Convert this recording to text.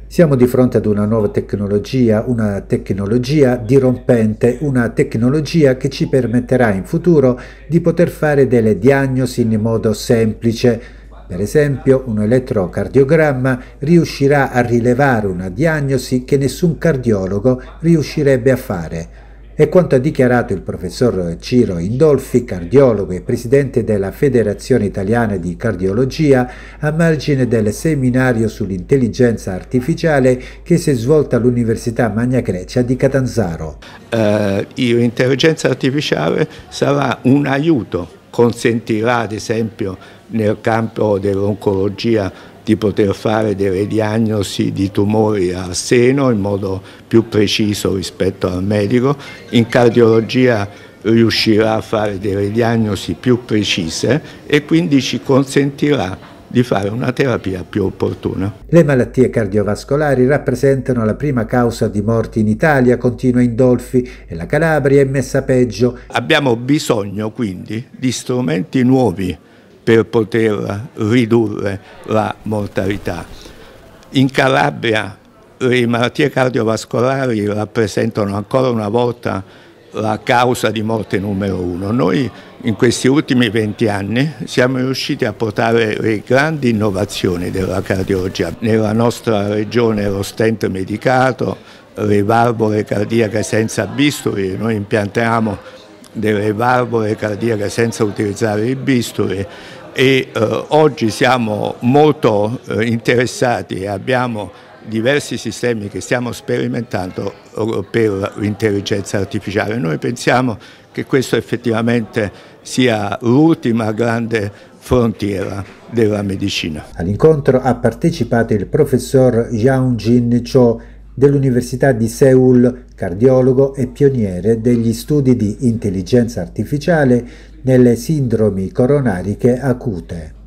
Siamo di fronte ad una nuova tecnologia, una tecnologia dirompente, una tecnologia che ci permetterà in futuro di poter fare delle diagnosi in modo semplice. Per esempio, un elettrocardiogramma riuscirà a rilevare una diagnosi che nessun cardiologo riuscirebbe a fare. È quanto ha dichiarato il professor Ciro Indolfi, cardiologo e presidente della Federazione Italiana di Cardiologia, a margine del seminario sull'intelligenza artificiale che si è svolto all'Università Magna Grecia di Catanzaro. L'intelligenza artificiale sarà un aiuto, consentirà ad esempio nel campo dell'oncologia di poter fare delle diagnosi di tumori al seno in modo più preciso rispetto al medico. In cardiologia riuscirà a fare delle diagnosi più precise e quindi ci consentirà di fare una terapia più opportuna. Le malattie cardiovascolari rappresentano la prima causa di morte in Italia, continua Indolfi, e la Calabria è messa peggio. Abbiamo bisogno quindi di strumenti nuovi per poter ridurre la mortalità. In Calabria le malattie cardiovascolari rappresentano ancora una volta la causa di morte numero uno. Noi in questi ultimi 20 anni siamo riusciti a portare le grandi innovazioni della cardiologia. Nella nostra regione lo stent medicato, le valvole cardiache senza bisturi, noi impiantiamo delle valvole cardiache senza utilizzare i bisturi e oggi siamo molto interessati e abbiamo diversi sistemi che stiamo sperimentando per l'intelligenza artificiale. Noi pensiamo che questo effettivamente sia l'ultima grande frontiera della medicina. All'incontro ha partecipato il professor Young-Jin Cho dell'Università di Seul, cardiologo e pioniere degli studi di intelligenza artificiale nelle sindromi coronariche acute.